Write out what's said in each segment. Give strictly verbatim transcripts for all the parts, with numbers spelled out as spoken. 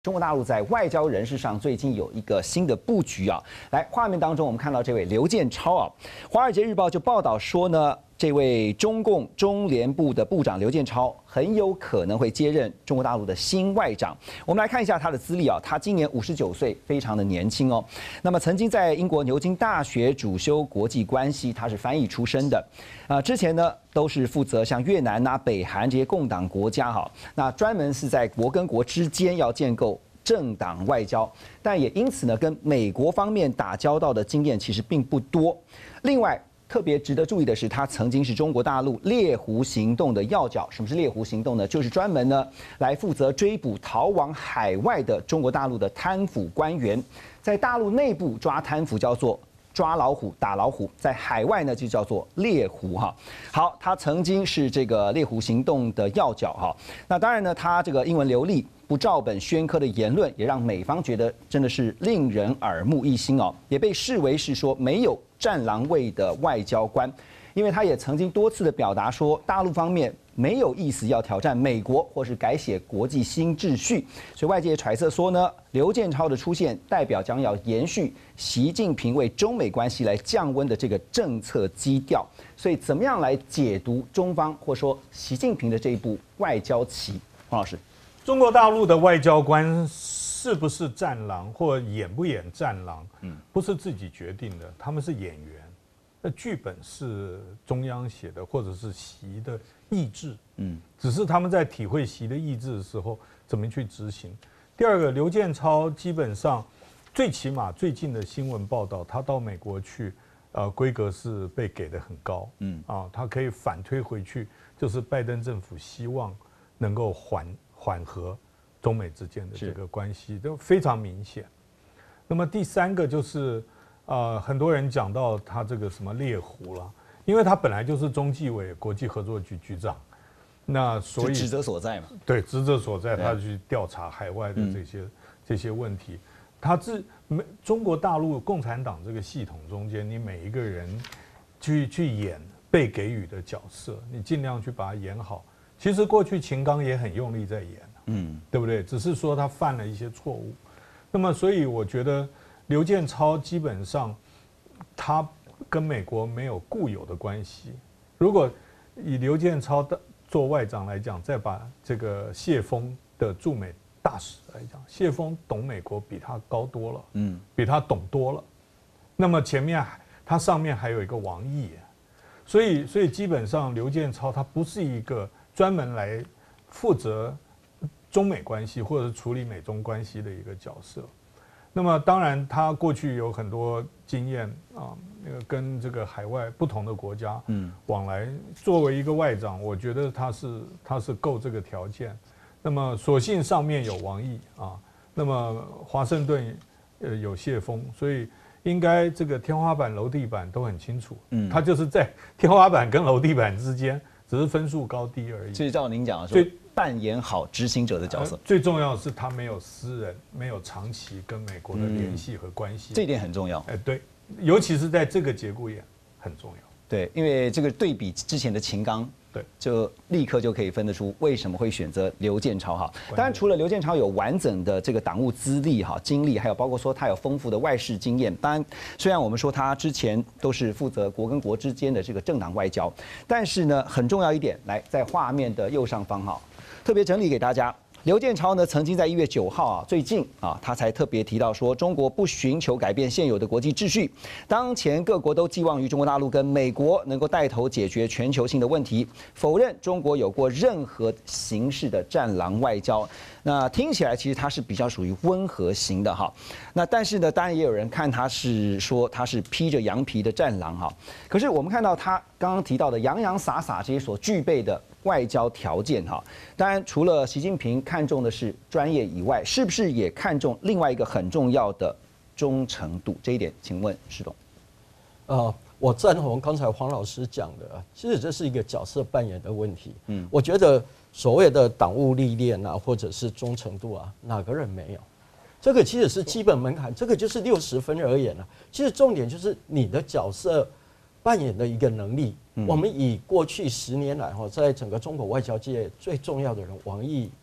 中国大陆在外交人事上最近有一个新的布局啊，来画面当中我们看到这位刘建超啊，《华尔街日报》就报道说呢，这位中共中联部的部长刘建超很有可能会接任中国大陆的新外长。我们来看一下他的资历啊，他今年五十九岁，非常的年轻哦。那么曾经在英国牛津大学主修国际关系，他是翻译出身的。啊，之前呢都是负责像越南啊、北韩这些共党国家哈，那专门是在国跟国之间要建构政党外交，但也因此呢，跟美国方面打交道的经验其实并不多。另外，特别值得注意的是，他曾经是中国大陆猎狐行动的要角。什么是猎狐行动呢？就是专门呢来负责追捕逃往海外的中国大陆的贪腐官员，在大陆内部抓贪腐叫做抓老虎、打老虎，在海外呢就叫做猎狐哈。好，他曾经是这个猎狐行动的要角哈。那当然呢，他这个英文流利、不照本宣科的言论，也让美方觉得真的是令人耳目一新哦，也被视为是说没有战狼味的外交官，因为他也曾经多次的表达说，大陆方面没有意思要挑战美国或是改写国际新秩序，所以外界揣测说呢，刘建超的出现代表将要延续习近平为中美关系来降温的这个政策基调。所以怎么样来解读中方或说习近平的这一部外交棋？黄老师， 中国大陆的外交官是不是战狼或演不演战狼，嗯，不是自己决定的，他们是演员。那剧本是中央写的，或者是习的意志，嗯，只是他们在体会习的意志的时候，怎么去执行。第二个，刘建超基本上，最起码最近的新闻报道，他到美国去，呃，规格是被给的很高，嗯，啊，他可以反推回去，就是拜登政府希望能够缓缓和中美之间的这个关系，都非常明显。那么第三个就是。呃，很多人讲到他这个什么猎狐了，因为他本来就是中纪委国际合作局局长，那所以职责所在嘛， 对，职责所在，他去调查海外的这些、嗯、这些问题。他自中国大陆共产党这个系统中间，你每一个人去去演被给予的角色，你尽量去把它演好。其实过去秦刚也很用力在演，嗯，对不对？只是说他犯了一些错误。那么，所以我觉得。刘建超基本上，他跟美国没有固有的关系。如果以刘建超的做外长来讲，再把这个谢峰的驻美大使来讲，谢峰懂美国比他高多了，嗯，比他懂多了。那么前面他上面还有一个王毅，所以所以基本上刘建超他不是一个专门来负责中美关系或者是处理美中关系的一个角色。那么当然，他过去有很多经验啊，那个跟这个海外不同的国家往来，作为一个外长，我觉得他是他是够这个条件。那么所幸上面有王毅啊，那么华盛顿呃有谢峰，所以应该这个天花板楼地板都很清楚。嗯，他就是在天花板跟楼地板之间，只是分数高低而已。 所以照您讲的说。扮演好执行者的角色， 最重要的是他没有私人、没有长期跟美国的联系和关系， 嗯、这一点很重要。 哎，对，尤其是在这个节骨眼很重要。 对，因为这个对比之前的秦刚， 对， 就立刻就可以分得出为什么会选择刘建超哈。当然，除了刘建超有完整的这个党务资历哈、经历，还有包括说他有丰富的外事经验。当然，虽然我们说他之前都是负责国跟国之间的这个政党外交，但是呢，很重要一点，来在画面的右上方哈。特别整理给大家，刘建超呢曾经在一月九号啊，最近啊，他才特别提到说，中国不寻求改变现有的国际秩序，当前各国都寄望于中国大陆跟美国能够带头解决全球性的问题，否认中国有过任何形式的战狼外交。那听起来其实他是比较属于温和型的哈。那但是呢，当然也有人看他是说他是披着羊皮的战狼哈。可是我们看到他刚刚提到的洋洋洒洒这些所具备的外交条件哈，当然除了习近平看重的是专业以外，是不是也看重另外一个很重要的忠诚度？这一点，请问施董。 呃，我赞同刚才黄老师讲的，其实这是一个角色扮演的问题。嗯，我觉得所谓的党务历练啊，或者是忠诚度啊，哪个人没有？这个其实是基本门槛，这个就是六十分而言了。其实重点就是你的角色扮演的一个能力。嗯、我们以过去十年来哈，在整个中国外交界最重要的人王毅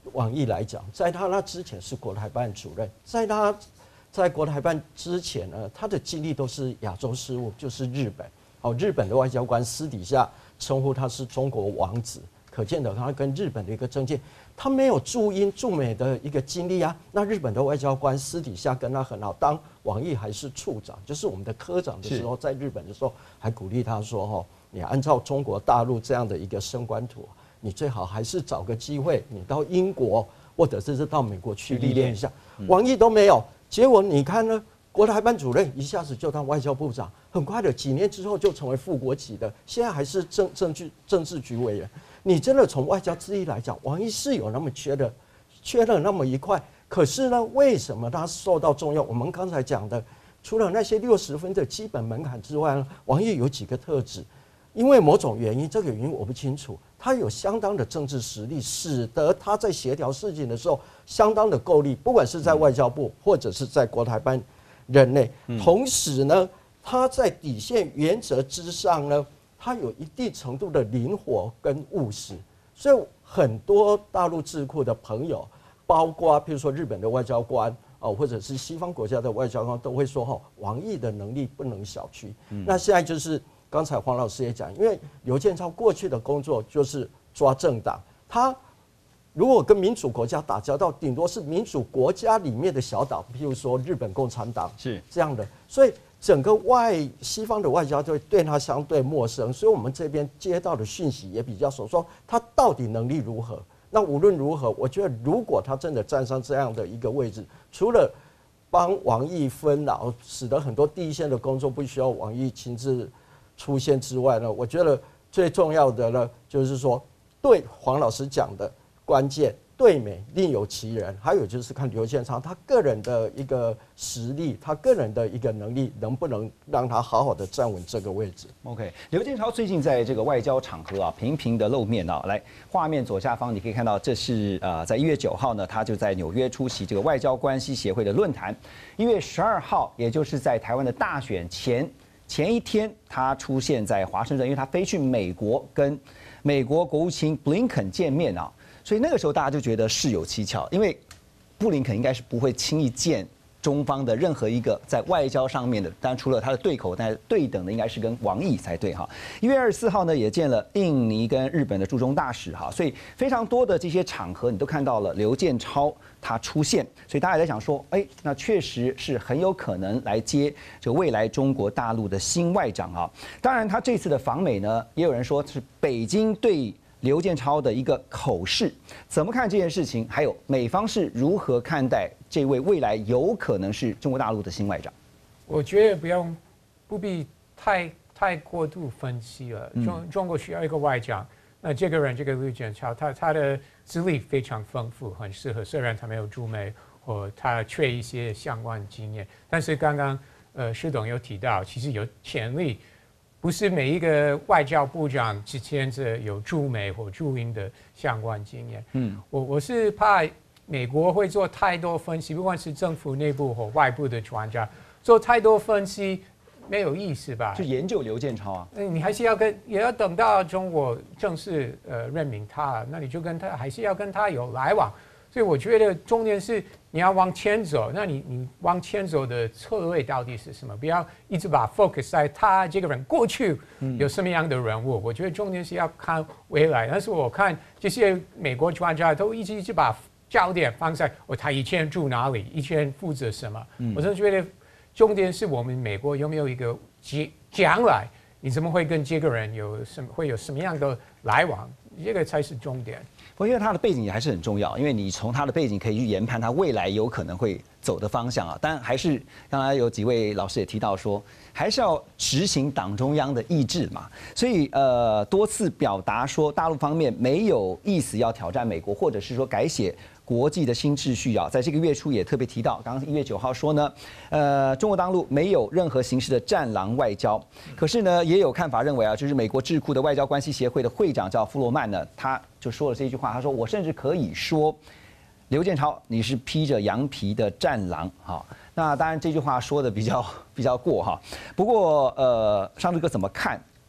王毅来讲，在他那之前是国台办主任，在他在国台办之前呢，他的经历都是亚洲事务，就是日本。哦，日本的外交官私底下称呼他是中国王子，可见的他跟日本的一个政见，他没有驻英驻美的一个经历啊。那日本的外交官私底下跟他很好，当王毅还是处长，就是我们的科长的时候，在日本的时候还鼓励他说：“哈，你按照中国大陆这样的一个升官图，你最好还是找个机会，你到英国或者是到美国去历练一下。”王毅都没有，结果你看呢？国台办主任一下子就当外交部长，很快的几年之后就成为副国级的，现在还是政政治政治局委员。你真的从外交资历来讲，王毅是有那么缺的，缺了那么一块。可是呢，为什么他受到重用？我们刚才讲的，除了那些六十分的基本门槛之外呢，王毅有几个特质，因为某种原因，这个原因我不清楚，他有相当的政治实力，使得他在协调事情的时候相当的够力，不管是在外交部或者是在国台办任内。同时呢，他在底线原则之上呢，他有一定程度的灵活跟务实，所以很多大陆智库的朋友，包括譬如说日本的外交官哦，或者是西方国家的外交官，都会说哈，王毅的能力不能小觑。那现在就是刚才黄老师也讲，因为刘建超过去的工作就是抓政党，他如果跟民主国家打交道，顶多是民主国家里面的小党，譬如说日本共产党是这样的，所以整个外西方的外交就对他相对陌生，所以我们这边接到的讯息也比较少，说他到底能力如何。那无论如何，我觉得如果他真的站上这样的一个位置，除了帮王毅分劳，使得很多第一线的工作不需要王毅亲自出现之外呢，我觉得最重要的呢，就是说对黄老师讲的。关键对美另有其人，还有就是看刘建超他个人的一个实力，他个人的一个能力，能不能让他好好的站稳这个位置 ？OK， 刘建超最近在这个外交场合啊，频频的露面啊。来，画面左下方你可以看到，这是呃，在一月九号呢，他就在纽约出席这个外交关系协会的论坛。一月十二号，也就是在台湾的大选前前一天，他出现在华盛顿，因为他飞去美国跟美国国务卿布林肯见面啊。所以那个时候大家就觉得事有蹊跷，因为布林肯应该是不会轻易见中方的任何一个在外交上面的，当然除了他的对口，但是对等的应该是跟王毅才对哈。一月二十四号呢，也见了印尼跟日本的驻中大使哈，所以非常多的这些场合你都看到了刘建超他出现，所以大家也在想说，哎，那确实是很有可能来接这个未来中国大陆的新外长啊。当然，他这次的访美呢，也有人说是北京对刘建超的一个口试，怎么看这件事情？还有美方是如何看待这位未来有可能是中国大陆的新外长？ 我觉得不用不必太太过度分析了。中中国需要一个外长，那这个人这个刘建超，他他的资历非常丰富，很适合。虽然他没有驻美，或他缺一些相关经验，但是刚刚呃施董有提到，其实有潜力。不是每一个外交部长之前是有驻美或驻英的相关经验。嗯，我我是怕美国会做太多分析，不管是政府内部或外部的专家做太多分析没有意思吧？ 就研究刘建超啊， 你还是要跟也要等到中国正式呃任命他，那你就跟他还是要跟他有来往。所以我觉得重点是你要往前走，那你你往前走的策略到底是什么？不要一直把 focus 在他这个人过去有什么样的人物。我觉得重点是要看未来。但是我看这些美国专家都一直一直把焦点放在哦，他以前住哪里，以前负责什么。我真的觉得重点是我们美国有没有一个将来你怎么会跟这个人有什么会有什么样的来往，这个才是重点。 不过因为他的背景也还是很重要，因为你从他的背景可以去研判他未来有可能会走的方向啊。当然还是刚才有几位老师也提到说，还是要执行党中央的意志嘛。所以呃多次表达说大陆方面没有意思要挑战美国，或者是说改写国际的新秩序啊。在这个月初也特别提到，刚刚一月九号说呢，呃中国大陆没有任何形式的战狼外交。可是呢也有看法认为啊，就是美国智库的外交关系协会的会长叫弗罗曼呢，他就说了这句话，他说我甚至可以说，刘建超你是披着羊皮的战狼哈。那当然这句话说的比较比较过哈。不过呃，尚志哥怎么看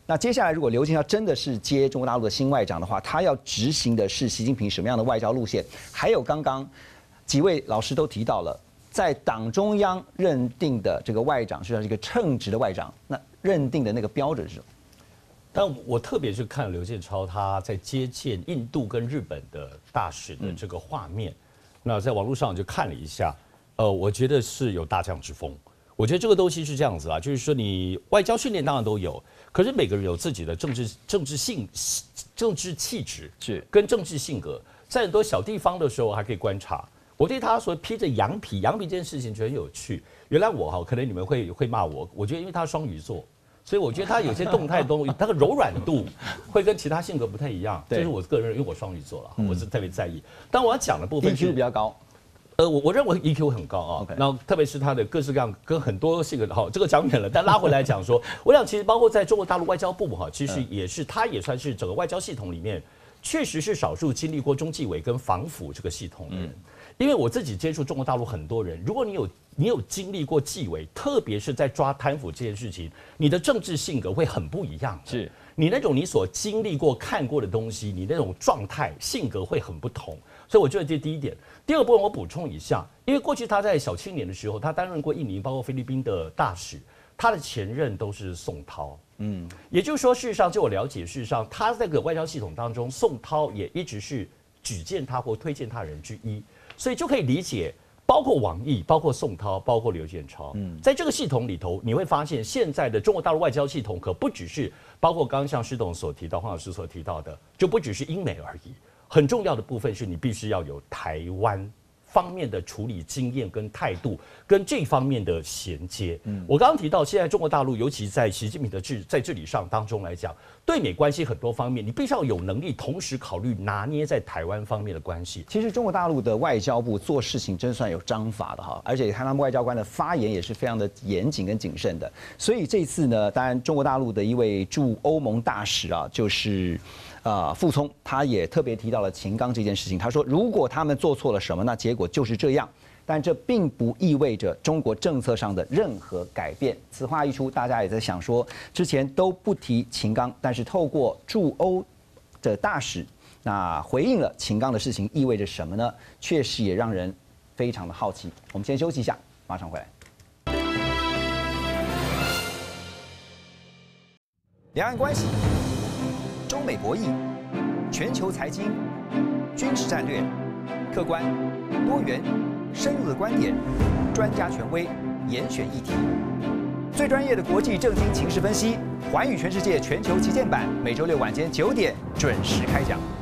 那接下来，如果刘建超真的是接中国大陆的新外长的话，他要执行的是习近平什么样的外交路线？还有刚刚几位老师都提到了，在党中央认定的这个外长是一个称职的外长，那认定的那个标准是什么？ 但我特别是看刘建超他在接见印度跟日本的大使的这个画面，嗯、那在网络上就看了一下，呃，我觉得是有大将之风。我觉得这个东西是这样子啊，就是说你外交训练当然都有，可是每个人有自己的政治政治性、政治气质是跟政治性格，在很多小地方的时候还可以观察。我对他说披着羊皮，羊皮这件事情觉得很有趣。原来我哈，可能你们会会骂我，我觉得因为他双鱼座，所以我觉得他有些动态东西，他的柔软度会跟其他性格不太一样。这是我个人，因为我双鱼座了，嗯、我是特别在意。但我要讲的部分是 E Q 比较高。 呃，我我认为 E Q 很高啊， okay. 然后特别是他的各式各样跟很多性格的哈，这个讲远了，但拉回来讲说，我想其实包括在中国大陆外交部哈，其实也是他也算是整个外交系统里面，确实是少数经历过中纪委跟防腐这个系统的人。嗯、因为我自己接触中国大陆很多人，如果你有你有经历过纪委，特别是在抓贪腐这件事情，你的政治性格会很不一样。 是你那种你所经历过看过的东西，你那种状态性格会很不同。所以我觉得这是第一点。第二个部分我补充一下，因为过去他在小青年的时候，他担任过印尼包括菲律宾的大使，他的前任都是宋涛。嗯，也就是说，事实上就我了解，事实上他在这个外交系统当中，宋涛也一直是举荐他或推荐他人之一，所以就可以理解，包括王毅、包括宋涛、包括刘建超，嗯，在这个系统里头，你会发现现在的中国大陆外交系统可不只是包括刚刚像施董所提到、黄老师所提到的，就不只是英美而已。很重要的部分是你必须要有台湾方面的处理经验跟态度，跟这方面的衔接。嗯，我刚刚提到，现在中国大陆，尤其在习近平的治在治理上当中来讲，对美关系很多方面，你必须要有能力同时考虑拿捏在台湾方面的关系。 其实中国大陆的外交部做事情真算有章法的哈，而且看他们外交官的发言也是非常的严谨跟谨慎的。所以这次呢，当然中国大陆的一位驻欧盟大使啊，就是。啊、呃，傅聪他也特别提到了秦刚这件事情。他说，如果他们做错了什么，那结果就是这样。但这并不意味着中国政策上的任何改变。此话一出，大家也在想说，之前都不提秦刚，但是透过驻欧的大使，那回应了秦刚的事情，意味着什么呢？确实也让人非常的好奇。我们先休息一下，马上回来。两岸关系。中美博弈、全球财经、军事战略，客观、多元、深入的观点，专家权威，严选议题，最专业的国际政经情势分析，寰宇全世界全球旗舰版，每周六晚间九点准时开讲。